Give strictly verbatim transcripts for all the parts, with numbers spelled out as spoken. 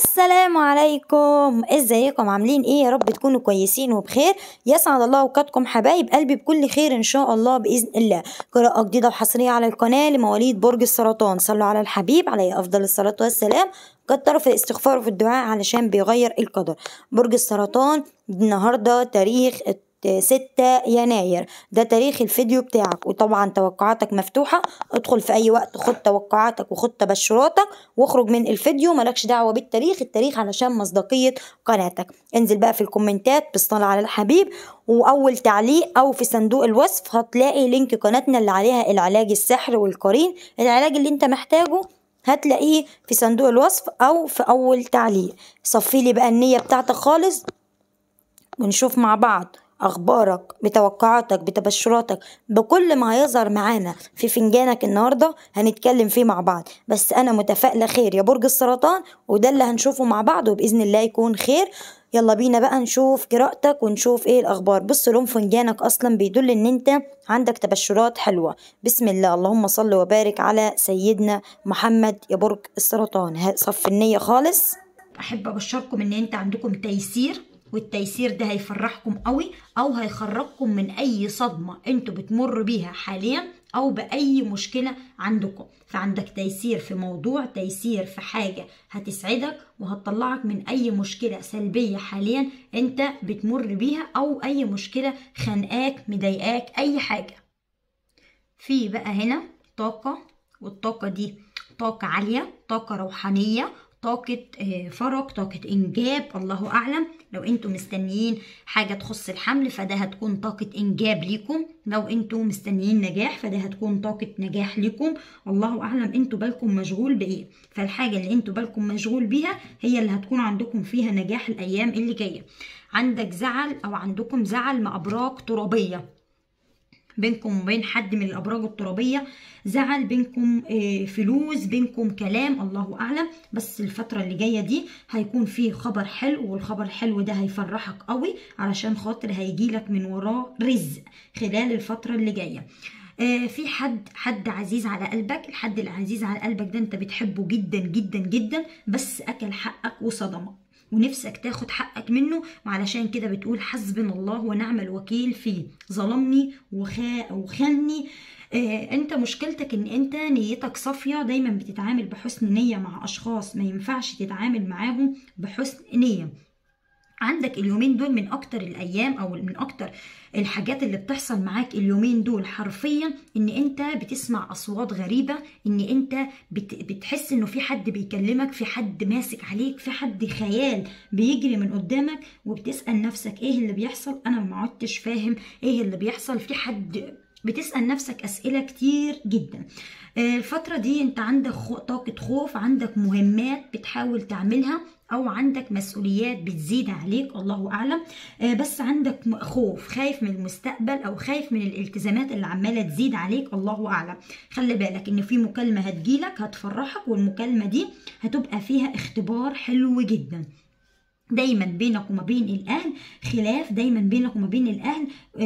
السلام عليكم، ازيكم؟ عاملين ايه؟ يا رب تكونوا كويسين وبخير. يسعد الله اوقاتكم حبايب قلبي بكل خير ان شاء الله باذن الله. قراءة جديدة وحصرية على القناة لمواليد برج السرطان. صلوا على الحبيب عليه افضل الصلاة والسلام. كتروا في الاستغفار وفي الدعاء علشان بيغير القدر. برج السرطان النهارده تاريخ ستة يناير، ده تاريخ الفيديو بتاعك، وطبعا توقعاتك مفتوحة. ادخل في اي وقت خد توقعاتك وخد تبشراتك واخرج من الفيديو، مالكش دعوة بالتاريخ، التاريخ علشان مصداقية قناتك. انزل بقى في الكومنتات بالصلاة على الحبيب، واول تعليق او في صندوق الوصف هتلاقي لينك قناتنا اللي عليها العلاج السحر والقرين. العلاج اللي انت محتاجه هتلاقيه في صندوق الوصف او في اول تعليق. صفي لي بقى النية بتاعتك خالص ونشوف مع بعض أخبارك بتوقعاتك بتبشراتك بكل ما هيظهر معانا في فنجانك النهاردة، هنتكلم فيه مع بعض. بس أنا متفائلة خير يا برج السرطان، وده اللي هنشوفه مع بعض وبإذن الله يكون خير. يلا بينا بقى نشوف قراءتك ونشوف ايه الأخبار. بص لون فنجانك أصلا بيدل إن أنت عندك تبشرات حلوة. بسم الله، اللهم صل وبارك على سيدنا محمد يا برج السرطان. صف النية خالص. أحب أبشركم إن أنت عندكم تيسير، والتيسير ده هيفرحكم قوي او هيخرجكم من اي صدمة انتوا بتمر بيها حاليا او باي مشكلة عندكم. فعندك تيسير في موضوع، تيسير في حاجة هتسعدك وهتطلعك من اي مشكلة سلبية حاليا انت بتمر بيها، او اي مشكلة خانقاك مضايقاك اي حاجة. في بقى هنا طاقة، والطاقة دي طاقة عالية، طاقة روحانية، طاقة فرج، طاقة إنجاب، الله أعلم. لو أنتوا مستنيين حاجة تخص الحمل فده هتكون طاقة إنجاب ليكم، لو أنتوا مستنيين نجاح فده هتكون طاقة نجاح ليكم، الله أعلم أنتوا بالكم مشغول بإيه. فالحاجة اللي أنتوا بالكم مشغول بيها هي اللي هتكون عندكم فيها نجاح الأيام اللي جاية. عندك زعل أو عندكم زعل مع أبراج ترابية، بينكم وبين حد من الابراج الترابيه زعل، بينكم فلوس، بينكم كلام، الله اعلم. بس الفتره اللي جايه دي هيكون فيه خبر حلو، والخبر الحلو ده هيفرحك قوي علشان خاطر هيجيلك من وراه رزق خلال الفتره اللي جايه. في حد حد عزيز على قلبك، الحد العزيز على قلبك ده انت بتحبه جدا جدا جدا، بس اكل حقك وصدمك ونفسك تاخد حقك منه، وعلشان كده بتقول حسبنا الله ونعم الوكيل فيه، ظلمني وخا وخانني. آه انت مشكلتك ان انت نيتك صافية، دايما بتتعامل بحسن نية مع اشخاص ما ينفعش تتعامل معاهم بحسن نية. عندك اليومين دول من اكتر الايام او من اكتر الحاجات اللي بتحصل معاك اليومين دول حرفيا ان انت بتسمع اصوات غريبة، ان انت بتحس انه في حد بيكلمك، في حد ماسك عليك، في حد خيال بيجري من قدامك، وبتسأل نفسك ايه اللي بيحصل، انا ما عدتش فاهم ايه اللي بيحصل. في حد بتسأل نفسك أسئلة كتير جدا. الفترة دي انت عندك طاقة خوف، عندك مهمات بتحاول تعملها او عندك مسؤوليات بتزيد عليك، الله اعلم. بس عندك خوف، خايف من المستقبل او خايف من الالتزامات اللي عمالة تزيد عليك، الله اعلم. خلي بالك ان في مكالمة هتجيلك هتفرحك، والمكالمة دي هتبقى فيها اختبار حلو جدا. دايما بينك وما بين الاهل خلاف، دايما بينك وما بين الاهل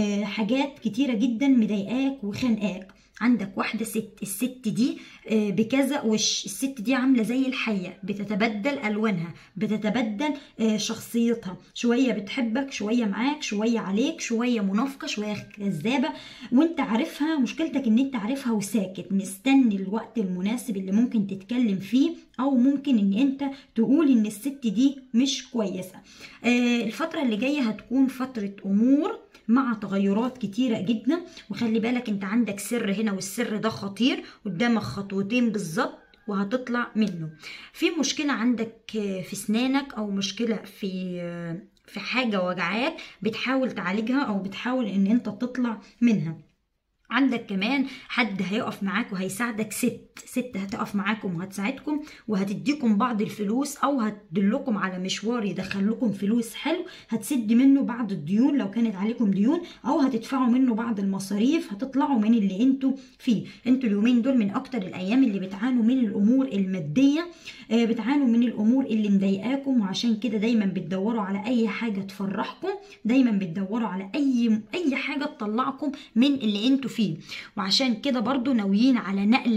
حاجات كتيرة جدا مضايقاك وخانقاك. عندك واحدة ست، الست دي بكذا وش، الست دي عاملة زي الحية، بتتبدل ألوانها، بتتبدل شخصيتها، شوية بتحبك، شوية معاك، شوية عليك، شوية منافقة، شوية كذابة، وانت عارفها. مشكلتك ان انت عارفها وساكت، مستني الوقت المناسب اللي ممكن تتكلم فيه، او ممكن ان انت تقول ان الست دي مش كويسة. الفترة اللي جاية هتكون فترة أمور مع تغيرات كتيرة جدا، وخلي بالك انت عندك سر هنا، والسر ده خطير، قدامك خطوتين بالظبط وهتطلع منه. في مشكلة عندك في سنانك، او مشكلة في في حاجة وجعاك بتحاول تعالجها او بتحاول ان انت تطلع منها. عندك كمان حد هيقف معاك وهيساعدك، ست ست هتقف معاكم وهتساعدكم وهتديكم بعض الفلوس، او هتدلكم على مشوار يدخلكم فلوس حلو، هتسد منه بعض الديون لو كانت عليكم ديون، او هتدفعوا منه بعض المصاريف، هتطلعوا من اللي انتوا فيه. انتوا اليومين دول من اكتر الايام اللي بتعانوا من الامور المادية، بتعانوا من الامور اللي مضايقاكم، وعشان كده دايما بتدوروا على اي حاجة تفرحكم، دايما بتدوروا على اي اي حاجة تطلعكم من اللي انتوا فيه. وعشان كده برضو ناويين على نقلة جديدة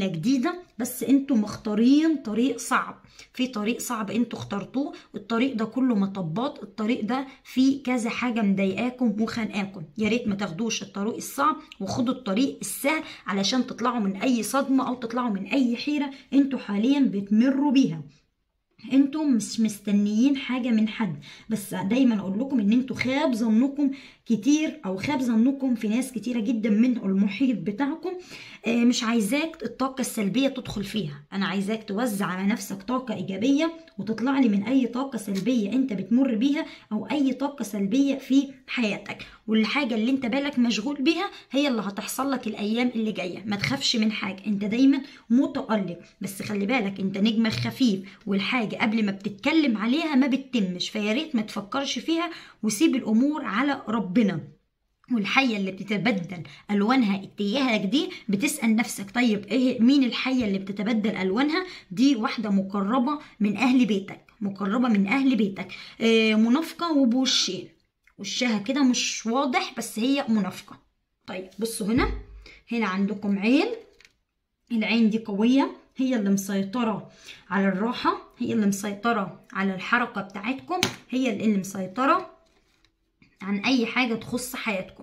جديدة، بس انتوا مختارين طريق صعب. في طريق صعب انتوا اخترتوه، الطريق ده كله مطبات، الطريق ده فيه كذا حاجة مضايقاكم وخانقاكم. يا ريت ما تاخدوش الطريق الصعب وخدوا الطريق السهل علشان تطلعوا من اي صدمة او تطلعوا من اي حيرة انتوا حاليا بتمروا بيها. انتم مش مستنيين حاجة من حد، بس دايما اقول لكم ان انتوا خاب ظنكم كتير، او خاب ظنكم في ناس كتيرة جدا من المحيط بتاعكم. اه مش عايزاك الطاقة السلبية تدخل فيها، انا عايزاك توزع على نفسك طاقة ايجابية وتطلع لي من اي طاقة سلبية انت بتمر بيها او اي طاقة سلبية في حياتك. والحاجة اللي انت بالك مشغول بيها هي اللي هتحصل لك الايام اللي جاية. ما تخافش من حاجة، انت دايما متألق، بس خلي بالك انت نجمك خفيف، والحاجة قبل ما بتتكلم عليها ما بتتمش، فياريت ما تفكرش فيها وسيب الامور على ربنا. والحية اللي بتتبدل ألوانها اتجاهك دي بتسأل نفسك طيب ايه مين الحية اللي بتتبدل ألوانها دي؟ واحدة مقربة من أهل بيتك، مقربة من أهل بيتك، اه منافقة وبوشين، وشها كده مش واضح بس هي منافقة. طيب بصوا هنا، هنا عندكم عين، العين دي قوية، هي اللي مسيطرة على الراحة، هي اللي مسيطرة على الحركة بتاعتكم، هي اللي مسيطرة عن أي حاجة تخص حياتكم.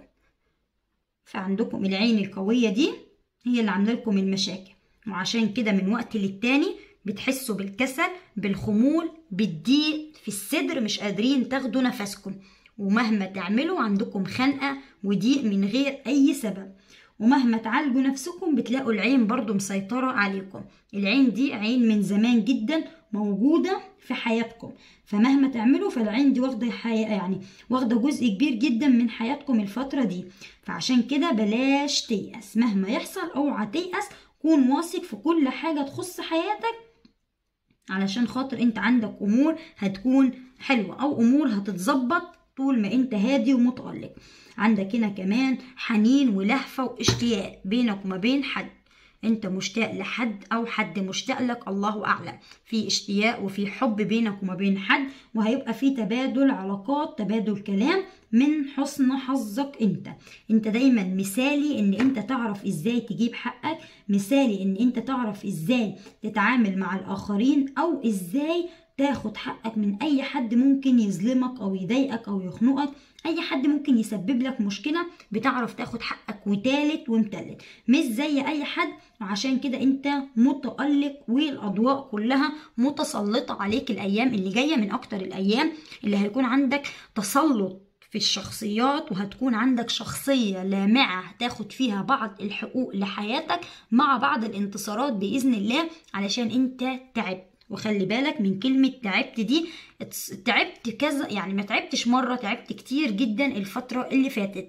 فعندكم العين القوية دي هي اللي عاملة لكم المشاكل، وعشان كده من وقت للتاني بتحسوا بالكسل، بالخمول، بالضيق في الصدر، مش قادرين تاخدوا نفسكم، ومهما تعملوا عندكم خنقة وضيق من غير أي سبب، ومهما تعالجوا نفسكم بتلاقوا العين برضو مسيطرة عليكم. العين دي عين من زمان جدا موجودة في حياتكم، فمهما تعملوا فالعين دي واخدة حياة، يعني واخدة جزء كبير جدا من حياتكم الفترة دي. فعشان كده بلاش تيأس، مهما يحصل اوعى تيأس، كون واثق في كل حاجة تخص حياتك، علشان خاطر انت عندك امور هتكون حلوة او امور هتتظبط طول ما انت هادي ومتألق. عندك هنا كمان حنين ولهفة واشتياق بينك وما بين حد، انت مشتاق لحد او حد مشتاق لك، الله اعلم. في اشتياق وفي حب بينك وما بين حد، وهيبقى في تبادل علاقات، تبادل كلام من حسن حظك. انت انت دايما مثالي ان انت تعرف ازاي تجيب حقك، مثالي ان انت تعرف ازاي تتعامل مع الاخرين، او ازاي تاخد حقك من اي حد ممكن يظلمك او يضايقك او يخنقك، اي حد ممكن يسبب لك مشكلة بتعرف تاخد حقك وتالت ومتلت، مش زي اي حد. وعشان كده انت متألق، والاضواء كلها متسلطة عليك الايام اللي جاية، من اكتر الايام اللي هيكون عندك تسلط في الشخصيات، وهتكون عندك شخصية لامعة هتاخد فيها بعض الحقوق لحياتك مع بعض الانتصارات بإذن الله، علشان انت تعبت. وخلي بالك من كلمة تعبت دي، تعبت كذا يعني، ما تعبتش مرة، تعبت كتير جدا الفترة اللي فاتت.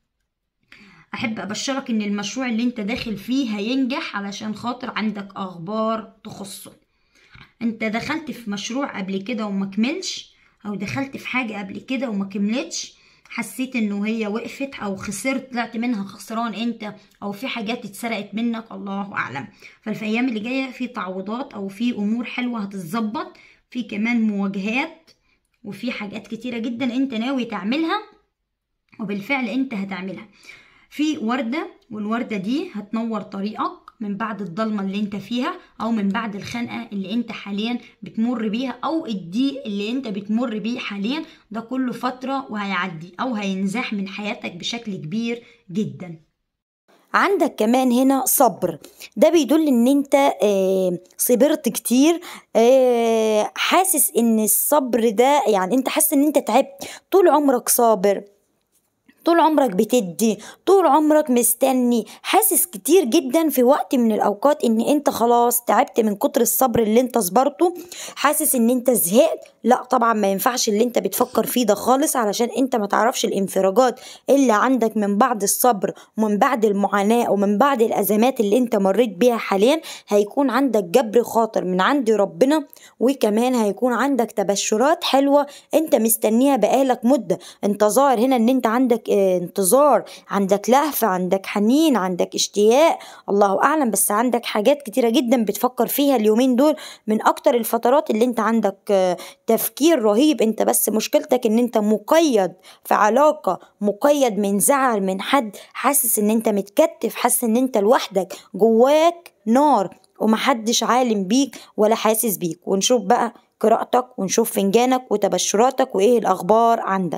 احب ابشرك ان المشروع اللي انت داخل فيه هينجح، علشان خاطر عندك اخبار تخصه. انت دخلت في مشروع قبل كده وما كملش، او دخلت في حاجة قبل كده وما كملتش، حسيت انه هي وقفت او خسرت، طلعت منها خسران انت، او في حاجات اتسرقت منك، الله اعلم. ففي الايام اللي جايه في تعويضات، او في امور حلوه هتتظبط، في كمان مواجهات، وفي حاجات كتيره جدا انت ناوي تعملها، وبالفعل انت هتعملها. في ورده، والورده دي هتنور طريقك من بعد الضلمه اللي انت فيها، او من بعد الخنقه اللي انت حاليا بتمر بيها، او الضيق اللي انت بتمر بيه حاليا. ده كله فتره وهيعدي، او هينزاح من حياتك بشكل كبير جدا. عندك كمان هنا صبر، ده بيدل ان انت آه صبرت كتير، آه حاسس ان الصبر ده يعني انت حاسس ان انت تعبت، طول عمرك صابر، طول عمرك بتدي، طول عمرك مستني، حاسس كتير جدا في وقت من الاوقات ان انت خلاص تعبت من كتر الصبر اللي انت صبرته، حاسس ان انت زهقت. لا طبعا ما ينفعش اللي انت بتفكر فيه ده خالص، علشان انت ما تعرفش الانفراجات اللي عندك من بعد الصبر ومن بعد المعاناة ومن بعد الازمات اللي انت مريت بيها حاليا. هيكون عندك جبر خاطر من عند ربنا، وكمان هيكون عندك تبشرات حلوة انت مستنيها بقالك مدة. انت ظاهر هنا ان انت عندك انتظار، عندك لهفة، عندك حنين، عندك اشتياق، الله اعلم، بس عندك حاجات كتيرة جدا بتفكر فيها اليومين دول، من اكتر الفترات اللي انت عندك تفكير رهيب. انت بس مشكلتك ان انت مقيد في علاقة، مقيد من زعل من حد، حاسس ان انت متكتف، حاسس ان انت لوحدك، جواك نار، ومحدش عالم بيك ولا حاسس بيك. ونشوف بقى قراءتك ونشوف فنجانك وتبشراتك وإيه الأخبار عندك.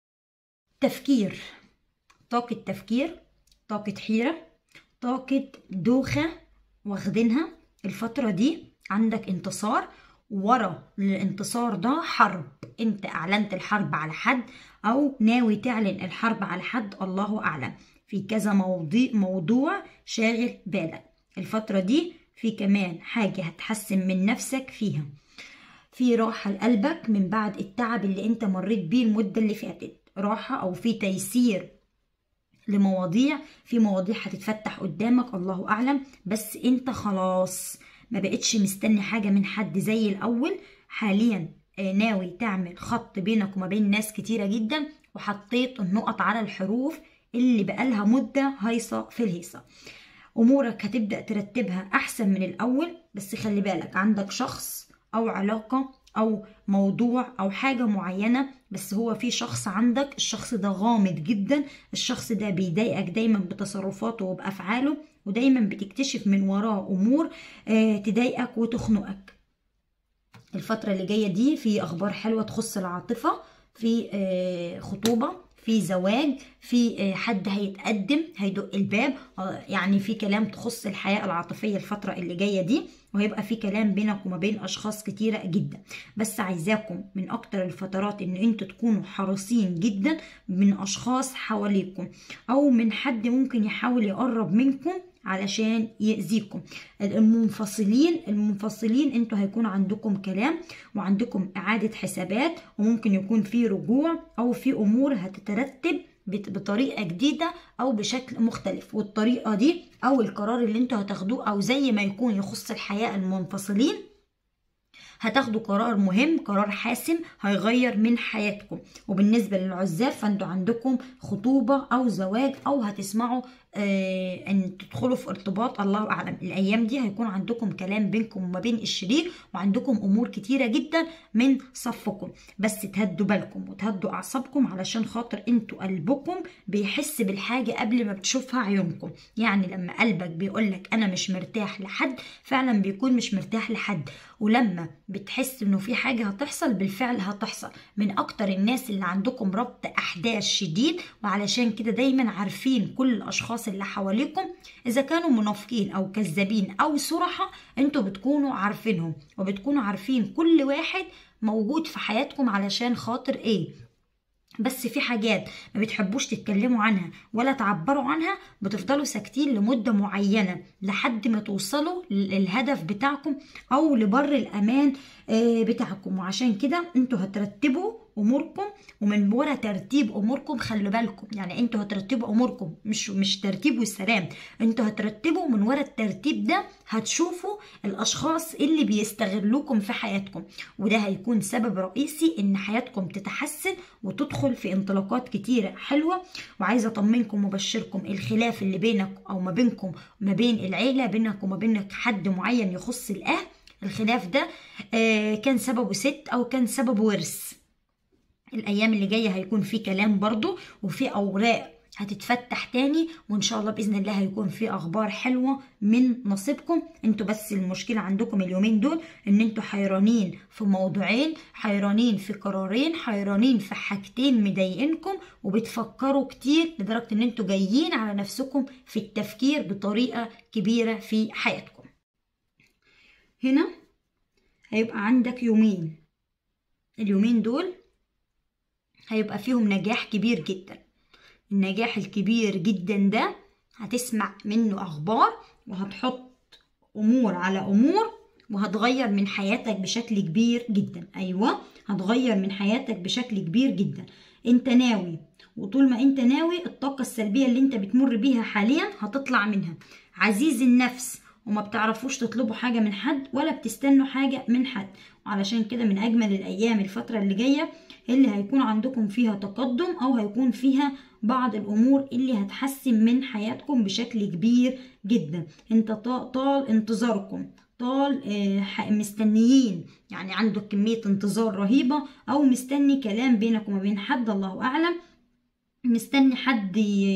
تفكير، طاقة تفكير، طاقة حيرة، طاقة دوخة واخدينها الفترة دي. عندك انتصار، ورا الانتصار ده حرب، انت اعلنت الحرب على حد او ناوي تعلن الحرب على حد، الله اعلم. في كذا موضوع موضوع شاغل بالك الفترة دي. في كمان حاجة هتحسن من نفسك فيها، في راحة لقلبك من بعد التعب اللي انت مريت بيه المدة اللي فاتت، راحة او في تيسير لمواضيع، في مواضيع هتتفتح قدامك الله اعلم. بس انت خلاص ما بقتش مستني حاجة من حد زي الاول. حاليا ناوي تعمل خط بينك وما بين ناس كتيرة جدا، وحطيت النقط على الحروف اللي بقالها مدة هيصة في الهيصة. امورك هتبدأ ترتبها احسن من الاول، بس خلي بالك عندك شخص او علاقة او موضوع او حاجة معينة، بس هو في شخص عندك، الشخص ده غامض جدا، الشخص ده بيضايقك دايما بتصرفاته وبأفعاله، ودايما بتكتشف من وراه امور آه تضايقك وتخنقك. الفترة اللي جاية دي في اخبار حلوة تخص العاطفة، في آه خطوبة، في زواج، في حد هيتقدم هيدق الباب، يعني في كلام تخص الحياة العاطفية الفترة اللي جاية دي، وهيبقى في كلام بينك وما بين اشخاص كتيرة جدا. بس عايزاكم من اكتر الفترات ان انتوا تكونوا حريصين جدا من اشخاص حواليكم، او من حد ممكن يحاول يقرب منكم علشان يأذيكم. المنفصلين المنفصلين انتوا هيكون عندكم كلام وعندكم اعادة حسابات، وممكن يكون في رجوع او في امور هتترتب بطريقة جديدة او بشكل مختلف. والطريقة دي او القرار اللي انتوا هتاخدوه او زي ما يكون يخص الحياة المنفصلين، هتاخدوا قرار مهم، قرار حاسم هيغير من حياتكم. وبالنسبة للعزاب فانتوا عندكم خطوبة او زواج، او هتسمعوا آه ان تدخلوا في ارتباط، الله اعلم. الايام دي هيكون عندكم كلام بينكم وما بين الشريك، وعندكم امور كتيرة جدا من صفكم. بس تهدوا بالكم وتهدوا اعصابكم، علشان خاطر انتوا قلبكم بيحس بالحاجة قبل ما بتشوفها عيونكم. يعني لما قلبك بيقولك انا مش مرتاح لحد، فعلا بيكون مش مرتاح لحد. ولما بتحس انه في حاجة هتحصل بالفعل هتحصل. من اكتر الناس اللي عندكم ربط احداث شديد، وعلشان كده دايما عارفين كل الاشخاص اللي حواليكم، اذا كانوا منافقين او كذابين او صراحة، انتوا بتكونوا عارفينهم، وبتكونوا عارفين كل واحد موجود في حياتكم علشان خاطر ايه. بس في حاجات ما بتحبوش تتكلموا عنها ولا تعبروا عنها، بتفضلوا ساكتين لمدة معينة لحد ما توصلوا للهدف بتاعكم او لبر الامان بتاعكم. وعشان كده انتوا هترتبوا اموركم، ومن ورا ترتيب اموركم خلوا بالكم، يعني انتوا هترتبوا اموركم مش مش ترتيب والسلام، انتوا هترتبوا من ورا الترتيب ده هتشوفوا الاشخاص اللي بيستغلوكم في حياتكم، وده هيكون سبب رئيسي ان حياتكم تتحسن وتدخل في انطلاقات كتيرة حلوة. وعايزة اطمنكم وبشركم، الخلاف اللي بينك او ما بينكم ما بين العيلة، بينك وما بينك حد معين يخص الاهل، الخلاف ده آه كان سببه ست او كان سببه ورث. الايام اللي جايه هيكون في كلام برضو، وفي اوراق هتتفتح تاني، وان شاء الله باذن الله هيكون في اخبار حلوه من نصيبكم. انتوا بس المشكله عندكم اليومين دول ان انتوا حيرانين في موضوعين، حيرانين في قرارين، حيرانين في حاجتين مضايقينكم، وبتفكروا كتير لدرجه ان انتوا جايين على نفسكم في التفكير بطريقه كبيره في حياتكم. هنا هيبقى عندك يومين، اليومين دول هيبقى فيهم نجاح كبير جدا. النجاح الكبير جدا ده هتسمع منه اخبار، وهتحط امور على امور، وهتغير من حياتك بشكل كبير جدا. ايوه هتغير من حياتك بشكل كبير جدا. انت ناوي، وطول ما انت ناوي الطاقة السلبية اللي انت بتمر بيها حاليا هتطلع منها. عزيز النفس، وما بتعرفوش تطلبوا حاجة من حد ولا بتستنوا حاجة من حد، وعلشان كده من اجمل الايام الفترة اللي جاية اللي هيكون عندكم فيها تقدم، او هيكون فيها بعض الامور اللي هتحسن من حياتكم بشكل كبير جدا. انت طال انتظاركم، طال مستنيين، يعني عندك كمية انتظار رهيبة، او مستني كلام بينك وما بين حد الله اعلم. مستني حد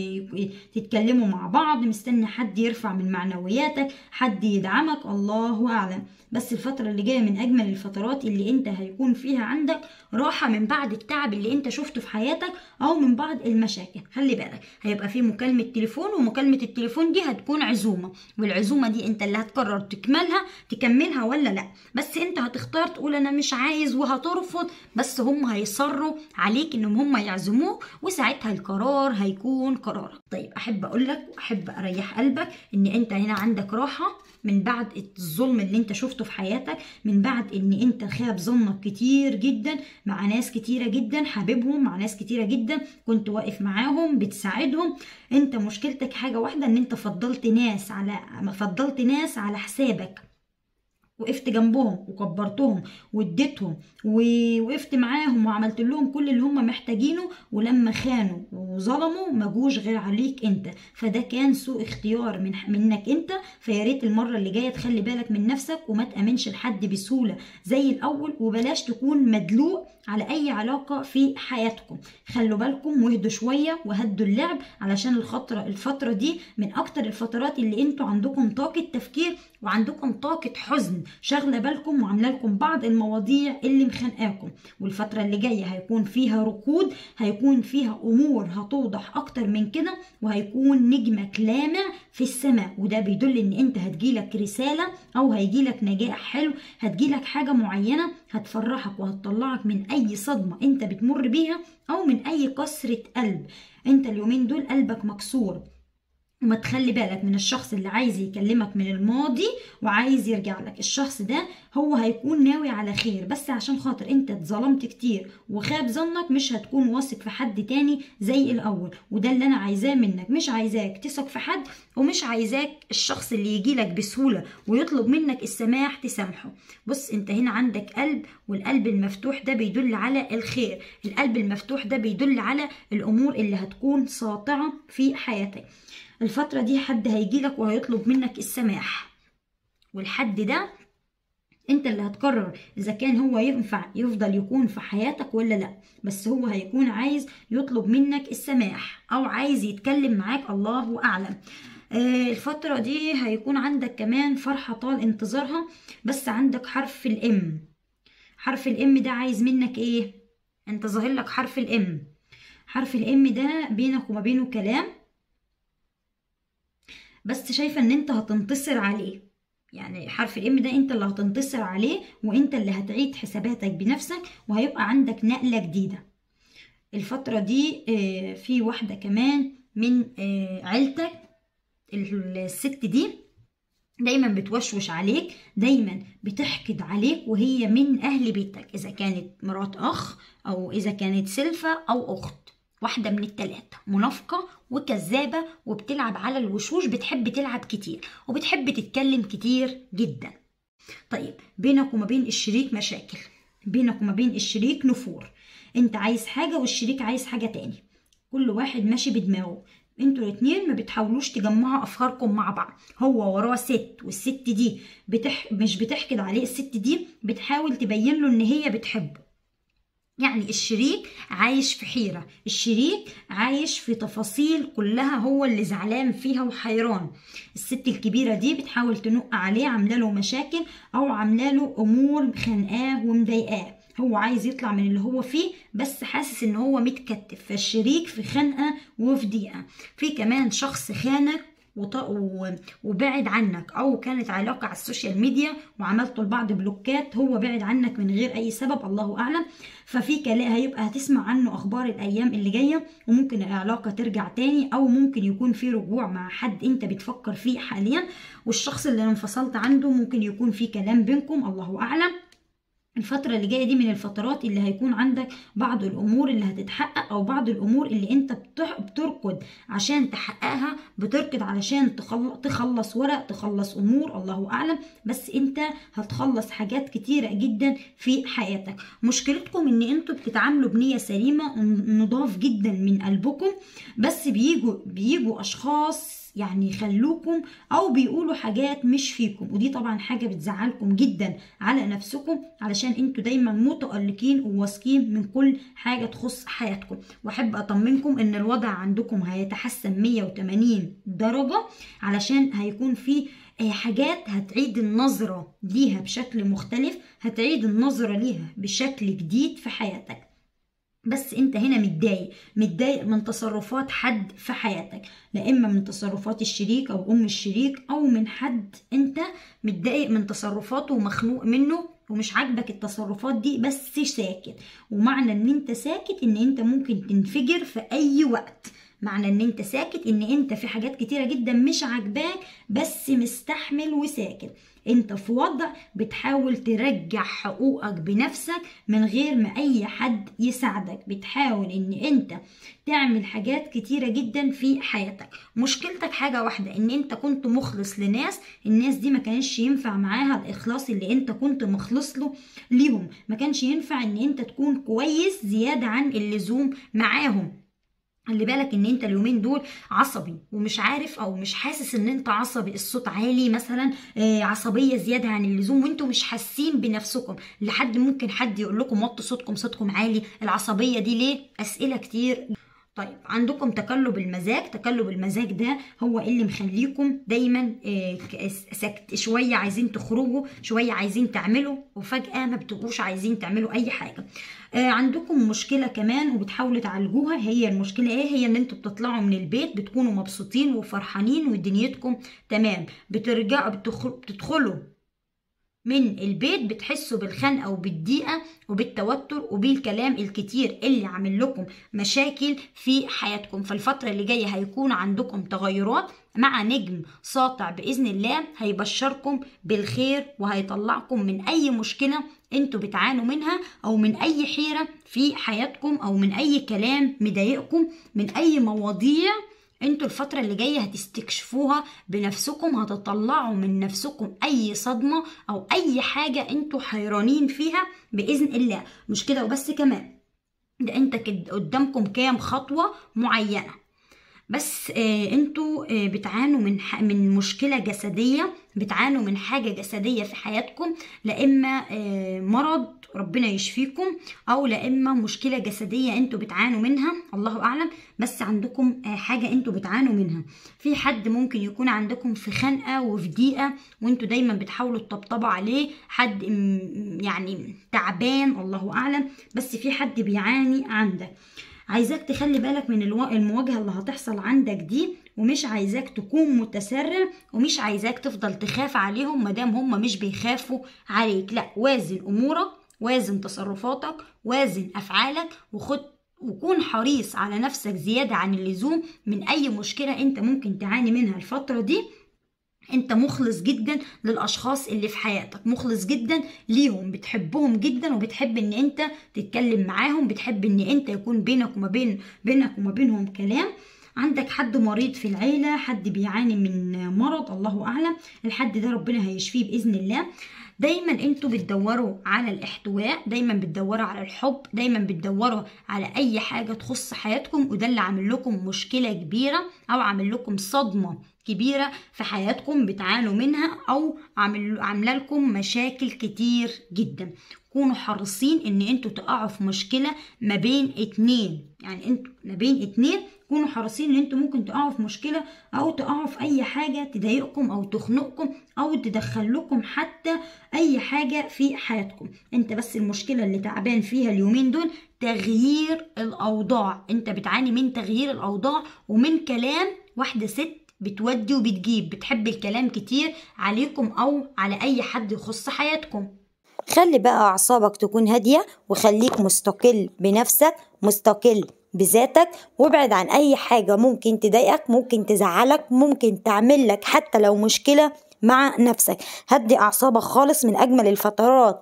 تتكلموا مع بعض، مستني حد يرفع من معنوياتك، حد يدعمك، الله اعلم. بس الفترة اللي جاية من اجمل الفترات اللي انت هيكون فيها عندك راحة من بعد التعب اللي انت شفته في حياتك او من بعض المشاكل. خلي بالك هيبقى في مكالمة تليفون، ومكالمة التليفون دي هتكون عزومة، والعزومة دي انت اللي هتقرر تكملها تكملها ولا لا. بس انت هتختار تقول انا مش عايز وهترفض، بس هم هيصروا عليك انهم هم يعزموك، وساعتها القرار هيكون قرارك. طيب احب اقول لك واحب اريح قلبك ان انت هنا عندك راحة من بعد الظلم اللي انت شفته في حياتك، من بعد ان انت خاب ظنك كتير جدا مع ناس كتيرة جدا حبيبهم، مع ناس كتيرة جدا كنت واقف معاهم بتساعدهم. انت مشكلتك حاجة واحدة، ان انت فضلت ناس على فضلت ناس على حسابك، وقفت جنبهم وكبرتهم واديتهم ووقفت معاهم وعملت لهم كل اللي هم محتاجينه، ولما خانوا وظلموا ما جوش غير عليك انت. فده كان سوء اختيار من منك انت. فيا ريت المره اللي جايه تخلي بالك من نفسك وما تامنش لحد بسهوله زي الاول، وبلاش تكون مدلوق على اي علاقه في حياتكم. خلوا بالكم واهدوا شويه وهدوا اللعب، علشان الفتره الفتره دي من اكتر الفترات اللي انتوا عندكم طاقه تفكير وعندكم طاقه حزن شغله بالكم وعامله لكم بعض المواضيع اللي مخانقاكم. والفتره اللي جايه هيكون فيها ركود، هيكون فيها امور هتوضح اكتر من كده، وهيكون نجمك لامع في السماء. وده بيدل ان انت هتجيلك رساله او هيجيلك نجاح حلو، هتجيلك حاجه معينه هتفرحك وهتطلعك من اي صدمه انت بتمر بيها او من اي كسره قلب. انت اليومين دول قلبك مكسور، وما تخلي بالك من الشخص اللي عايز يكلمك من الماضي وعايز يرجع لك. الشخص ده هو هيكون ناوي على خير، بس عشان خاطر انت اتظلمت كتير وخاب ظنك مش هتكون واثق في حد تاني زي الاول. وده اللي انا عايزاه منك، مش عايزاك تثق في حد، ومش عايزاك الشخص اللي يجيلك بسهولة ويطلب منك السماح تسامحه. بص انت هنا عندك قلب، والقلب المفتوح ده بيدل على الخير، القلب المفتوح ده بيدل على الامور اللي هتكون ساطعة في حياتك. الفترة دي حد هيجيلك وهيطلب منك السماح، والحد ده انت اللي هتقرر اذا كان هو ينفع يفضل يكون في حياتك ولا لا. بس هو هيكون عايز يطلب منك السماح او عايز يتكلم معاك، الله اعلم. آه الفترة دي هيكون عندك كمان فرحة طال انتظارها، بس عندك حرف الام. حرف الام ده عايز منك ايه؟ انت ظاهر لك حرف الام. حرف الام ده بينك وما بينه كلام، بس شايفة ان انت هتنتصر عليه. يعني حرف الام ده انت اللي هتنتصر عليه، وانت اللي هتعيد حساباتك بنفسك، وهيبقى عندك نقلة جديدة. الفترة دي في واحدة كمان من عيلتك، الست دي دايما بتوشوش عليك، دايما بتحقد عليك، وهي من اهل بيتك، اذا كانت مرات اخ او اذا كانت سلفة او اخت. واحدة من التلاتة منافقة وكذابة وبتلعب على الوشوش، بتحب تلعب كتير وبتحب تتكلم كتير جدا. طيب بينك وما بين الشريك مشاكل، بينك وما بين الشريك نفور. انت عايز حاجة والشريك عايز حاجة تاني، كل واحد ماشي بدماغه. انتوا الاتنين ما بتحاولوش تجمعوا افكاركم مع بعض. هو وراه ست، والست دي بتح... مش بتحقد عليه، الست دي بتحاول تبين له ان هي بتحبه. يعني الشريك عايش في حيرة، الشريك عايش في تفاصيل كلها هو اللي زعلان فيها وحيران. الست الكبيرة دي بتحاول تنق عليه، عامله له مشاكل او عامله له امور خانقاه ومضايقاه. هو عايز يطلع من اللي هو فيه، بس حاسس ان هو متكتف. فالشريك في خنقه وفي ضيقه. في كمان شخص خانك وبعد عنك، او كانت علاقه على السوشيال ميديا وعملتوا لبعض بلوكات، هو بعد عنك من غير اي سبب، الله اعلم. ففي كلام هيبقى هتسمع عنه اخبار الايام اللي جايه، وممكن العلاقه ترجع تاني، او ممكن يكون في رجوع مع حد انت بتفكر فيه حاليا. والشخص اللي انفصلت عنده ممكن يكون في كلام بينكم، الله اعلم. الفترة اللي جاية دي من الفترات اللي هيكون عندك بعض الأمور اللي هتتحقق، أو بعض الأمور اللي أنت بتركض عشان تحققها، بتركض علشان تخلص ورق، تخلص أمور، الله أعلم. بس أنت هتخلص حاجات كتيرة جدا في حياتك. مشكلتكم إن أنتوا بتتعاملوا بنية سليمة، نضاف جدا من قلبكم، بس بيجوا بيجوا أشخاص يعني يخلوكم او بيقولوا حاجات مش فيكم، ودي طبعا حاجة بتزعلكم جدا على نفسكم، علشان انتوا دايما متألقين وواثقين من كل حاجة تخص حياتكم. واحب اطمنكم ان الوضع عندكم هيتحسن مية وتمانين درجة، علشان هيكون في حاجات هتعيد النظرة ليها بشكل مختلف، هتعيد النظرة ليها بشكل جديد في حياتك. بس انت هنا متضايق متضايق من تصرفات حد في حياتك، لا اما من تصرفات الشريك او ام الشريك، او من حد انت متضايق من تصرفاته ومخنوق منه ومش عاجبك التصرفات دي، بس ساكت. ومعنى ان انت ساكت ان انت ممكن تنفجر في اي وقت. معنى ان انت ساكت ان انت في حاجات كتيرة جدا مش عاجباك بس مستحمل وساكت. انت في وضع بتحاول ترجع حقوقك بنفسك من غير ما اي حد يساعدك، بتحاول ان انت تعمل حاجات كتيرة جدا في حياتك. مشكلتك حاجة واحدة، ان انت كنت مخلص لناس، الناس دي ما كانش ينفع معاها الاخلاص اللي انت كنت مخلص له ليهم، ما كانش ينفع ان انت تكون كويس زيادة عن اللزوم معاهم. خلي بالك ان انت اليومين دول عصبي ومش عارف او مش حاسس ان انت عصبي، الصوت عالي مثلا، آه عصبيه زياده عن اللزوم وانتوا مش حاسين بنفسكم، لحد ممكن حد يقول لكم وطوا صوتكم، صوتكم عالي، العصبيه دي ليه؟ اسئله كتير. طيب عندكم تقلب المزاج، تقلب المزاج ده هو اللي مخليكم دايما سكت، شويه عايزين تخرجوا، شويه عايزين تعملوا، وفجاه ما بتبقوش عايزين تعملوا اي حاجه. عندكم مشكله كمان وبتحاولوا تعالجوها، هي المشكله ايه؟ هي ان انتوا بتطلعوا من البيت بتكونوا مبسوطين وفرحانين ودنيتكم تمام، بترجعوا بتدخلوا من البيت بتحسوا بالخنقه وبالضيقه وبالتوتر وبالكلام الكتير اللي عامل لكم مشاكل في حياتكم. فالفتره اللي جايه هيكون عندكم تغيرات مع نجم ساطع باذن الله، هيبشركم بالخير وهيطلعكم من اي مشكله انتوا بتعانوا منها، او من اي حيره في حياتكم، او من اي كلام مضايقكم، من اي مواضيع انتوا الفترة اللي جاية هتستكشفوها بنفسكم، هتطلعوا من نفسكم اي صدمة او اي حاجة انتوا حيرانين فيها بإذن الله. مش كده وبس، كمان ده انت قدامكم كام خطوة معينة، بس آه انتوا آه بتعانوا من من مشكلة جسدية، بتعانوا من حاجة جسدية في حياتكم، لا اما آه مرض ربنا يشفيكم، او لا اما مشكلة جسدية انتوا بتعانوا منها الله اعلم، بس عندكم آه حاجة انتوا بتعانوا منها. في حد ممكن يكون عندكم في خنقة وفي ضيقة وانتوا دايما بتحاولوا تطبطبوا عليه، حد يعني تعبان الله اعلم، بس في حد بيعاني عندك. عايزاك تخلي بالك من المواجهة اللي هتحصل عندك دي، ومش عايزاك تكون متسرع، ومش عايزاك تفضل تخاف عليهم مادام هم مش بيخافوا عليك. لا، وازن امورك، وازن تصرفاتك، وازن افعالك، وخد وكون حريص على نفسك زيادة عن اللزوم من اي مشكلة انت ممكن تعاني منها الفترة دي. انت مخلص جدا للاشخاص اللي في حياتك، مخلص جدا ليهم، بتحبهم جدا وبتحب ان انت تتكلم معاهم، بتحب ان انت يكون بينك وما بين بينك وما بينهم كلام. عندك حد مريض في العيلة، حد بيعاني من مرض الله اعلم، الحد ده ربنا هيشفيه باذن الله. دايما انتوا بتدوروا على الاحتواء، دايما بتدوروا على الحب، دايما بتدوروا على اي حاجة تخص حياتكم، وده اللي عامل لكم مشكلة كبيرة او عامل لكم صدمة كبيرة في حياتكم بتعانوا منها، او عامل عامله لكم مشاكل كتير جدا. كونوا حريصين ان انتوا تقعوا في مشكلة ما بين اتنين، يعني انتوا ما بين اتنين كونوا حريصين ان انتوا ممكن تقعوا في مشكلة او تقعوا في اي حاجة تضايقكم او تخنقكم او تدخلكم حتى اي حاجة في حياتكم. انت بس المشكلة اللي تعبان فيها اليومين دول تغيير الاوضاع، انت بتعاني من تغيير الاوضاع ومن كلام واحدة ست بتودي وبتجيب، بتحب الكلام كتير عليكم او على اي حد يخص حياتكم. خلي بقى اعصابك تكون هادية، وخليك مستقل بنفسك، مستقل بذاتك، وابعد عن اي حاجة ممكن تضايقك، ممكن تزعلك، ممكن تعمل لك حتى لو مشكلة مع نفسك. هدي اعصابك خالص، من اجمل الفترات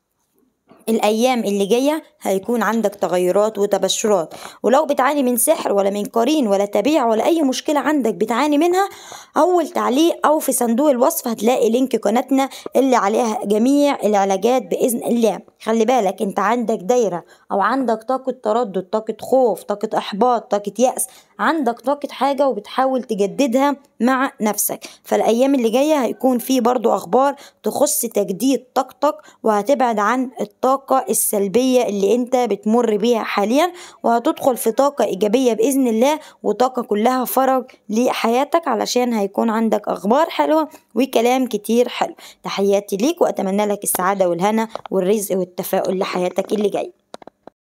الايام اللي جايه هيكون عندك تغيرات وتبشرات. ولو بتعاني من سحر ولا من قرين ولا تبيع ولا اي مشكله عندك بتعاني منها، اول تعليق او في صندوق الوصف هتلاقي لينك قناتنا اللي عليها جميع العلاجات باذن الله. خلي بالك انت عندك دايره او عندك طاقه تردد، طاقه خوف، طاقه احباط، طاقه يأس، عندك طاقة حاجة وبتحاول تجددها مع نفسك. فالأيام اللي جاية هيكون في برضو أخبار تخص تجديد طاقتك، وهتبعد عن الطاقة السلبية اللي انت بتمر بيها حاليا، وهتدخل في طاقة إيجابية بإذن الله، وطاقة كلها فرج لحياتك، علشان هيكون عندك أخبار حلوة وكلام كتير حلو. تحياتي ليك، وأتمنى لك السعادة والهنا والرزق والتفاؤل لحياتك اللي جاي.